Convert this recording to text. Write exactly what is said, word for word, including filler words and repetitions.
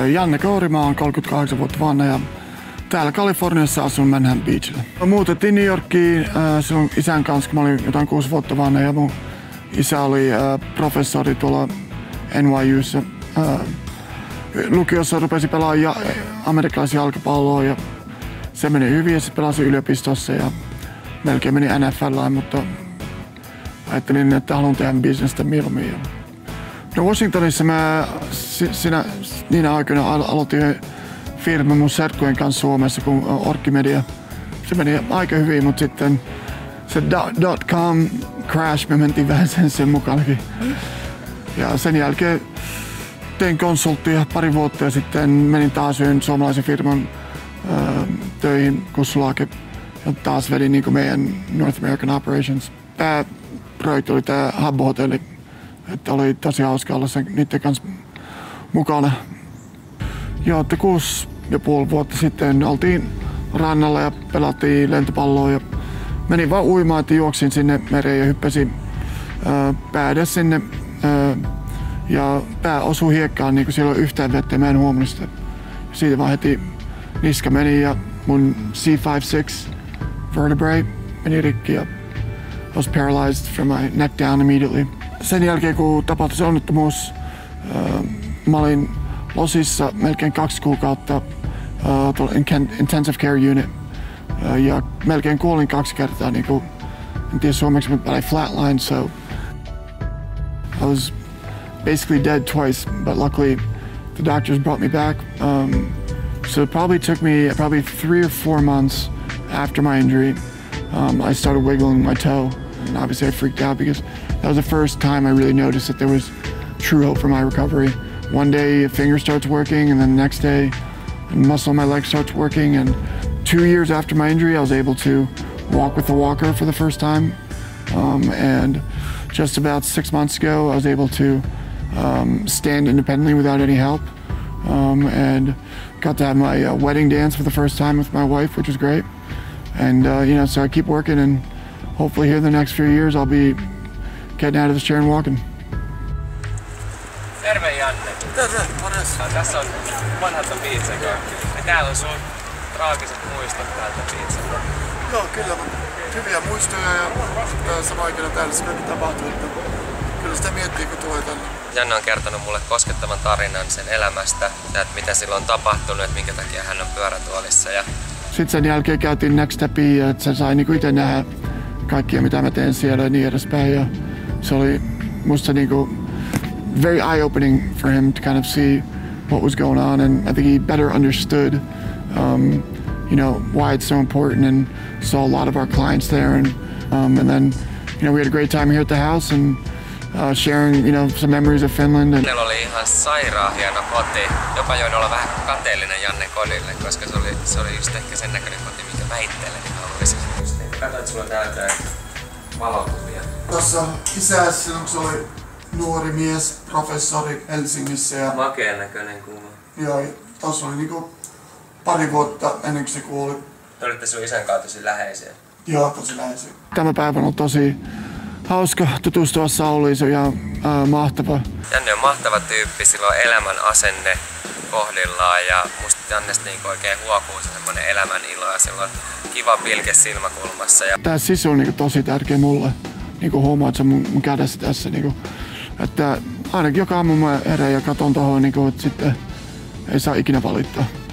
Janne Kourimaa on kolmekymmentäkahdeksan vuotta vanha ja täällä Kaliforniassa asun Manhattan Beachillä. Muutettiin New Yorkiin äh, silloin isän kanssa, kun mä olin jotain kuusi vuotta vanha ja mun isä oli äh, professori tuolla N Y U:ssa. Äh, lukiossa rupesi pelaamaan ja, amerikkalaisia jalkapalloa ja se meni hyvin ja sitten pelasi yliopistossa ja melkein meni N F L:ään, mutta ajattelin, että haluan tehdä bisnestä mieluummin. No Washingtonissa mä siinä, niinä aikoina aloitin firma mun serkkujen kanssa Suomessa kuin Orkkimedia. Se meni aika hyvin, mutta sitten se dot com crash, me mentiin vähän sen, sen mukaankin. Ja sen jälkeen tein konsulttia pari vuotta ja sitten menin taas yhden suomalaisen firman ää, töihin Kussulake ja taas vedin niin kuin meidän North American Operations. Pääprojekti oli tää Habbo-hotelli, että oli tosi hauska olla sen, niiden kanssa mukana. Joo, että kuusi ja puoli vuotta sitten oltiin rannalla ja pelattiin lentopalloa ja menin vaan uimaan, että juoksin sinne mereen ja hyppäsin ää, päädä sinne ää, ja pää osui hiekkaan, niin kuin siellä oli yhtään vettä ja mä en huomannut sitä. Siitä vaan heti niska meni ja mun C viisi vertebrae meni rikki ja I was paralyzed from my neck down immediately. Sen jälkeen kun tapahtui se onnettomuus, ää, mä olin Losissa melkein kaksi kuukautta uh, tuolla intensive care unit uh, ja melkein kuolin kaksi kertaa, niin kuin, en tiedä suomeksi, mutta I flatlined, so I was basically dead twice, but luckily the doctors brought me back. Um, so it probably took me probably three or four months after my injury. Um, I started wiggling my toe, and obviously I freaked out because that was the first time I really noticed that there was true hope for my recovery. One day a finger starts working and then the next day a muscle in my leg starts working, and two years after my injury I was able to walk with a walker for the first time, um, and just about six months ago I was able to um, stand independently without any help, um, and got to have my uh, wedding dance for the first time with my wife, which was great. And uh, you know, so I keep working and hopefully here in the next few years I'll be getting out of this chair and walking. Terve Janne. Terve, morjens. Tässä on vanhalta Beatsen ja täällä on sun traagiset muistot täältä Beatseltä. Joo, kyllä. Hyviä muistoja ja sitten sama aikana täällä se kaikki tapahtuu. Kyllä sitä miettii, kun tulee tänne. Janne on kertonut mulle koskettavan tarinan sen elämästä, että mitä silloin on tapahtunut, että minkä takia hän on pyörätuolissa. Ja sitten sen jälkeen käytiin Next Stepiin, että se sai niinku itse nähdä kaikkia, mitä mä teen siellä ja niin edespäin. Ja se oli musta niinku very eye-opening for him to kind of see what was going on, and I think he better understood, um, you know, why it's so important, and saw a lot of our clients there, and um, and then, you know, we had a great time here at the house and uh, sharing, you know, some memories of Finland. And Hänellä oli ihan sairaan hieno koti, jopa join olla vähän kateellinen Jannen kodille, koska se oli, se oli just ehkä sen näköinen koti, minkä mä itselleni haluaisin. Katsoit, sulla on täältä valotuvia. Tuossa isä silloin, kun se oli nuori mies, professori Helsingissä. Ja makeen näköinen kuva. Joo, tuossa oli niinku pari vuotta ennen kuin se kuoli. Te olitte sun isän kanssa tosi läheisiä. Joo, tosi läheisiä. Tämä päivä on tosi hauska tutustua Sauliin, se on ihan äh, mahtava. Janne on mahtava tyyppi, sillä on elämän asenne kohdillaan ja musta Jannesta niin oikein huokuu se semmonen elämän ilo ja sillä on kiva pilke silmäkulmassa. Ja tää sisu on niinku tosi tärkeä mulle. Niinku huomaat se mun, mun kädessä tässä. Niinku, että ainakin joka aamu mä herään ja katon tohon, niinku, että sitten ei saa ikinä valittaa.